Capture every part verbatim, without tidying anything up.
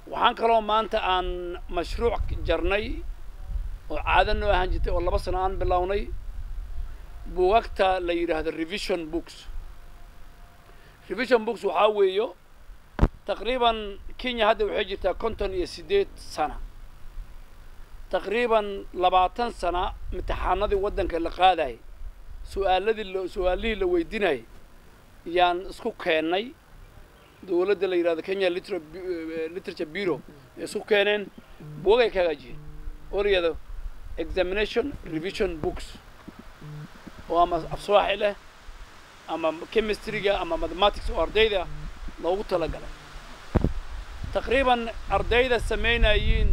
waxaan kaloo maanta aan mashruuc jarnay oo caadan oo ahaan jirtay oo laba sano aan bilownay buugagta la yiraahdo revision books revision books waxa weeyo taqriiban Kenya hadda waxay jirtaa konton iyo sideed sano taqriiban labaatan sano imtixaanadii wadanka la qaaday su'aaladii su'aalihii la weydiinay yaan isku keenay dawladda la yiraahdo Kenya Literature Bureau isku keeneen buugay kaga jireen oo yado examination revision books oo ama afsooxile ama chemistry-ga ama mathematics oo ardayda loogu talagalay taqriiban ardayda sameynayeen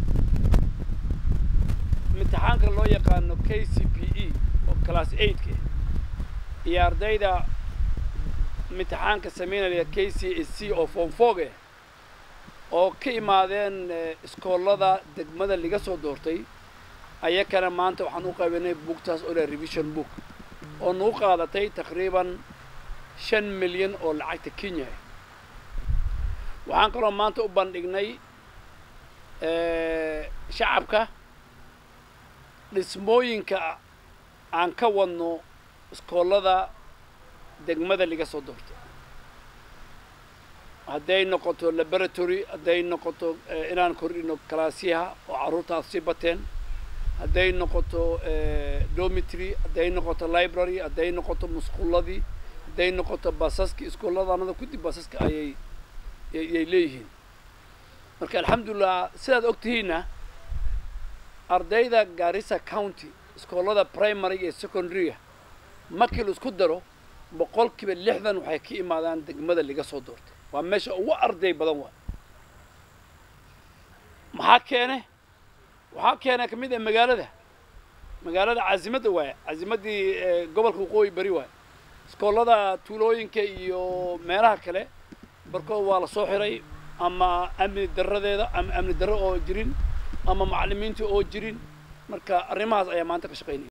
imtixaanka loo yaqaano K C P E oo class eight ka iyo ardayda imtixaanka sameynaya K C S E oo form four ka oo ka imaadeen iskoolada degmada laga soo doortay ayakana maanta waxaan u qaybinay buugtaas oo la revision book oo noo qaadatay taqriiban shan milyan oo lacagta Kenya waxaan kaloo maanta u bandhignay ee shacabka dhismooyinka aan ka wadno iskoolada degmada laga soo doortay hadday noqoto laboratory hadday noqoto inaan kordhino kalaasiyaha oo caruurtaas si bateen hadday noqoto dormitory hadday noqoto library hadday noqoto musquladii hadday noqoto basaski iskooladana ku dib basaska ayay ay leeyihiin marka alxamdulillah sidaad ogtihiina ardayda Garissa County iskoolada primary iyo secondary markii la isku daro boqolkiiba lixdan waxay ka imaadaan degmada laga soo doortay waa meesha ugu arday badan waa maxaa keenay waxaa keenay kamid ah magaalada magaalada caasimada waa caasimadii gobolka Waqooyi Bari waa iskoolada tuulooyinka iyo meelaha kale barkood waa la soo xiray ama amni daradeeda ama amni daro oo jirin ama macallimiinta oo jirin marka arrimahaas ayaa maanta ka shaqeynay